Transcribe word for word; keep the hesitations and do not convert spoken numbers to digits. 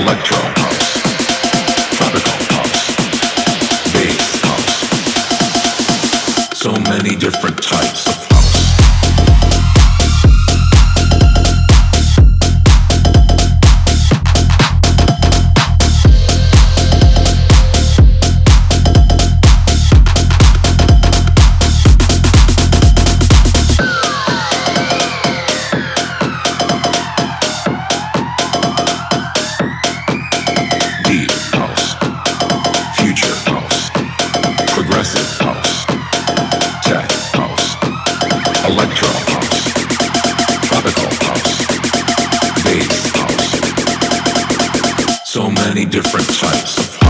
electro house, tropical house, bass house. So many different types of house. Progressive house, tech house, electro house, tropical house, bass house. So many different types of